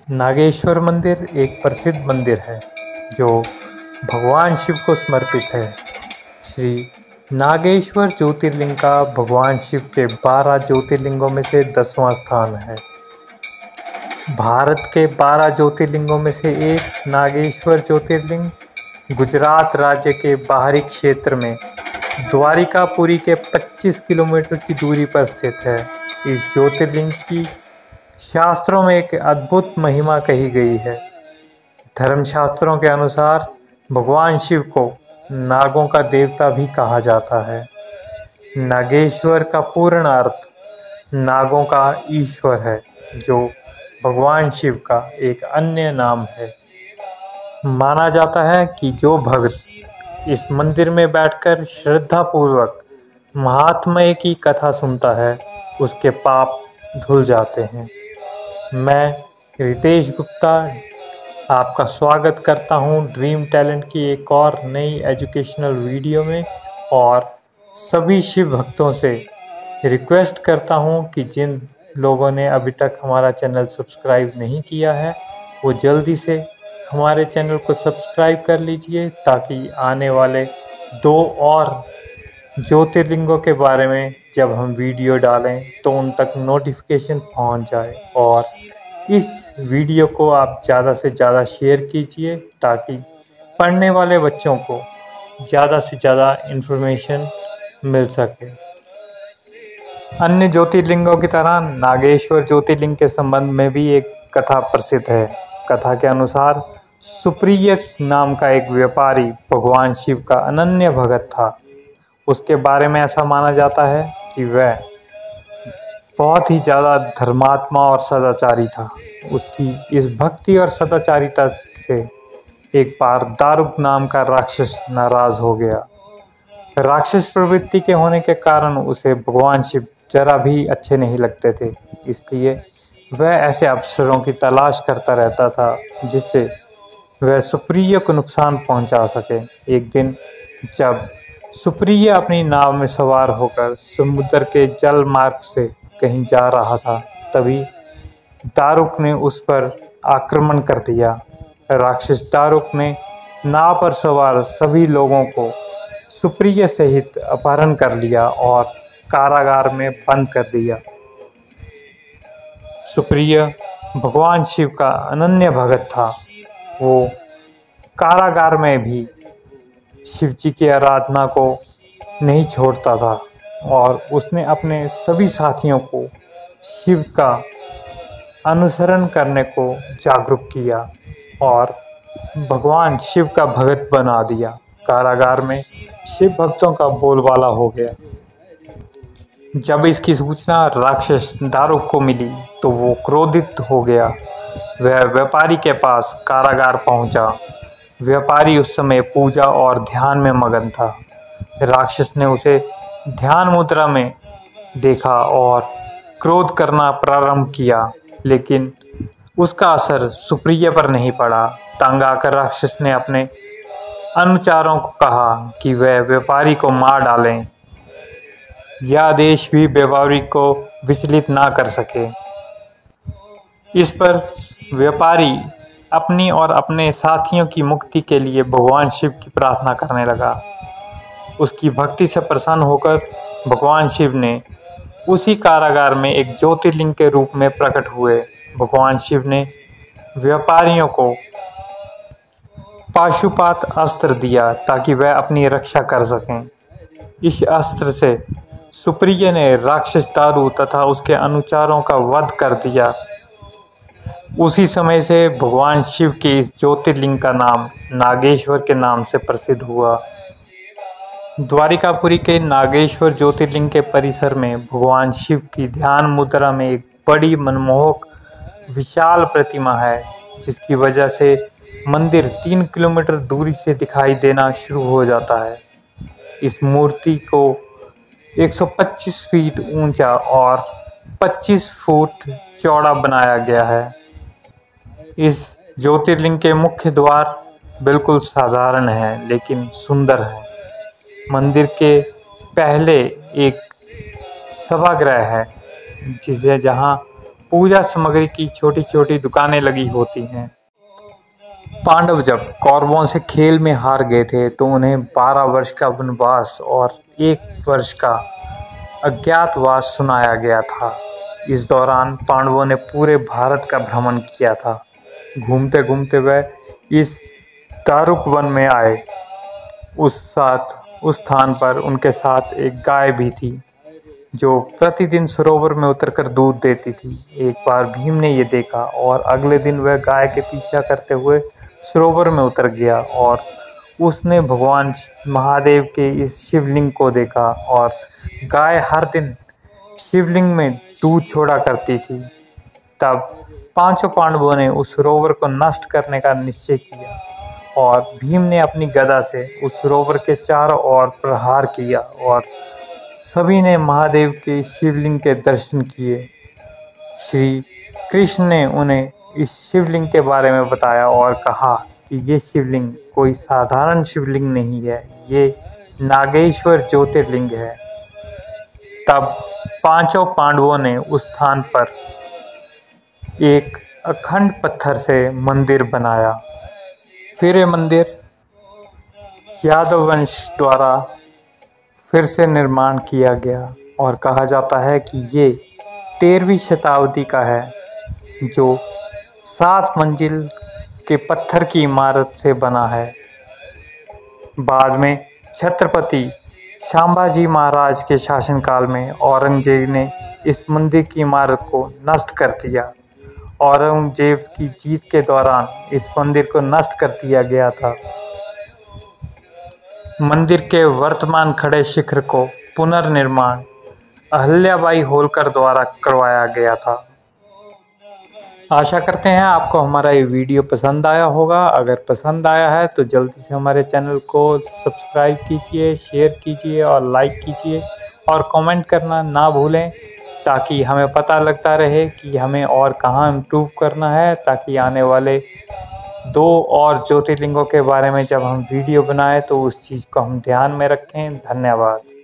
नागेश्वर मंदिर एक प्रसिद्ध मंदिर है जो भगवान शिव को समर्पित है। श्री नागेश्वर ज्योतिर्लिंग का भगवान शिव के 12 ज्योतिर्लिंगों में से 10वां स्थान है। भारत के 12 ज्योतिर्लिंगों में से एक नागेश्वर ज्योतिर्लिंग गुजरात राज्य के बाहरी क्षेत्र में द्वारिकापुरी के 25 किलोमीटर की दूरी पर स्थित है। इस ज्योतिर्लिंग की शास्त्रों में एक अद्भुत महिमा कही गई है। धर्मशास्त्रों के अनुसार भगवान शिव को नागों का देवता भी कहा जाता है। नागेश्वर का पूर्ण अर्थ नागों का ईश्वर है, जो भगवान शिव का एक अन्य नाम है। माना जाता है कि जो भक्त इस मंदिर में बैठकर श्रद्धापूर्वक महात्म्य की कथा सुनता है, उसके पाप धुल जाते हैं। मैं रितेश गुप्ता आपका स्वागत करता हूं ड्रीम टैलेंट की एक और नई एजुकेशनल वीडियो में, और सभी शिव भक्तों से रिक्वेस्ट करता हूं कि जिन लोगों ने अभी तक हमारा चैनल सब्सक्राइब नहीं किया है, वो जल्दी से हमारे चैनल को सब्सक्राइब कर लीजिए, ताकि आने वाले 2 और ज्योतिर्लिंगों के बारे में जब हम वीडियो डालें तो उन तक नोटिफिकेशन पहुंच जाए। और इस वीडियो को आप ज़्यादा से ज़्यादा शेयर कीजिए, ताकि पढ़ने वाले बच्चों को ज़्यादा से ज़्यादा इन्फॉर्मेशन मिल सके। अन्य ज्योतिर्लिंगों की तरह नागेश्वर ज्योतिर्लिंग के संबंध में भी एक कथा प्रसिद्ध है। कथा के अनुसार सुप्रिय नाम का एक व्यापारी भगवान शिव का अनन्य भगत था। उसके बारे में ऐसा माना जाता है कि वह बहुत ही ज़्यादा धर्मात्मा और सदाचारी था। उसकी इस भक्ति और सदाचारिता से एक बार दारुक नाम का राक्षस नाराज हो गया। राक्षस प्रवृत्ति के होने के कारण उसे भगवान शिव जरा भी अच्छे नहीं लगते थे, इसलिए वह ऐसे अवसरों की तलाश करता रहता था जिससे वह सुप्रिय को नुकसान पहुंचा सके। एक दिन जब सुप्रिय अपनी नाव में सवार होकर समुद्र के जल मार्ग से कहीं जा रहा था, तभी दारुक ने उस पर आक्रमण कर दिया। राक्षस दारुक ने नाव पर सवार सभी लोगों को सुप्रिय सहित अपहरण कर लिया और कारागार में बंद कर दिया। सुप्रिय भगवान शिव का अनन्य भगत था। वो कारागार में भी शिव जी की आराधना को नहीं छोड़ता था, और उसने अपने सभी साथियों को शिव का अनुसरण करने को जागरूक किया और भगवान शिव का भगत बना दिया। कारागार में शिव भक्तों का बोलबाला हो गया। जब इसकी सूचना राक्षस दारुक को मिली तो वो क्रोधित हो गया। वह व्यापारी के पास कारागार पहुंचा। व्यापारी उस समय पूजा और ध्यान में मगन था। राक्षस ने उसे ध्यान मुद्रा में देखा और क्रोध करना प्रारंभ किया, लेकिन उसका असर सुप्रिय पर नहीं पड़ा। तंग आकर राक्षस ने अपने अनुचरों को कहा कि वह व्यापारी को मार डालें। यह आदेश भी व्यापारी को विचलित ना कर सके। इस पर व्यापारी अपनी और अपने साथियों की मुक्ति के लिए भगवान शिव की प्रार्थना करने लगा। उसकी भक्ति से प्रसन्न होकर भगवान शिव ने उसी कारागार में एक ज्योतिर्लिंग के रूप में प्रकट हुए। भगवान शिव ने व्यापारियों को पाशुपात अस्त्र दिया ताकि वह अपनी रक्षा कर सकें। इस अस्त्र से सुप्रिय ने राक्षस दारू तथा उसके अनुचरों का वध कर दिया। उसी समय से भगवान शिव के इस ज्योतिर्लिंग का नाम नागेश्वर के नाम से प्रसिद्ध हुआ। द्वारिकापुरी के नागेश्वर ज्योतिर्लिंग के परिसर में भगवान शिव की ध्यान मुद्रा में एक बड़ी मनमोहक विशाल प्रतिमा है, जिसकी वजह से मंदिर 3 किलोमीटर दूरी से दिखाई देना शुरू हो जाता है। इस मूर्ति को 125 फीट ऊंचा और 25 फुट चौड़ा बनाया गया है। इस ज्योतिर्लिंग के मुख्य द्वार बिल्कुल साधारण है लेकिन सुंदर है। मंदिर के पहले एक सभागृह है, जहाँ पूजा सामग्री की छोटी छोटी दुकानें लगी होती हैं। पांडव जब कौरवों से खेल में हार गए थे तो उन्हें 12 वर्ष का वनवास और 1 वर्ष का अज्ञातवास सुनाया गया था। इस दौरान पांडवों ने पूरे भारत का भ्रमण किया था। घूमते घूमते वह इस दारुक वन में आए। उस स्थान पर उनके साथ एक गाय भी थी जो प्रतिदिन सरोवर में उतरकर दूध देती थी। एक बार भीम ने ये देखा और अगले दिन वह गाय के पीछा करते हुए सरोवर में उतर गया और उसने भगवान महादेव के इस शिवलिंग को देखा और गाय हर दिन शिवलिंग में दूध छोड़ा करती थी। तब 5 पांडवों ने उस सरोवर को नष्ट करने का निश्चय किया और भीम ने अपनी गदा से उस सरोवर के चारों ओर प्रहार किया और सभी ने महादेव के शिवलिंग के दर्शन किए। श्री कृष्ण ने उन्हें इस शिवलिंग के बारे में बताया और कहा कि ये शिवलिंग कोई साधारण शिवलिंग नहीं है, ये नागेश्वर ज्योतिर्लिंग है। तब 5 पांडवों ने उस स्थान पर एक अखंड पत्थर से मंदिर बनाया। फिर ये मंदिर यादव वंश द्वारा फिर से निर्माण किया गया और कहा जाता है कि ये 13वीं शताब्दी का है, जो 7 मंजिल के पत्थर की इमारत से बना है। बाद में छत्रपति संभाजी महाराज के शासनकाल में औरंगजेब ने इस मंदिर की इमारत को नष्ट कर दिया। औरंगजेब की जीत के दौरान इस मंदिर को नष्ट कर दिया गया था। मंदिर के वर्तमान खड़े शिखर को पुनर्निर्माण अहिल्याबाई होलकर द्वारा करवाया गया था। आशा करते हैं आपको हमारा ये वीडियो पसंद आया होगा। अगर पसंद आया है तो जल्दी से हमारे चैनल को सब्सक्राइब कीजिए, शेयर कीजिए और लाइक कीजिए और कमेंट करना ना भूलें, ताकि हमें पता लगता रहे कि हमें और कहाँ इम्प्रूव करना है, ताकि आने वाले 2 और ज्योतिर्लिंगों के बारे में जब हम वीडियो बनाएं तो उस चीज़ को हम ध्यान में रखें। धन्यवाद।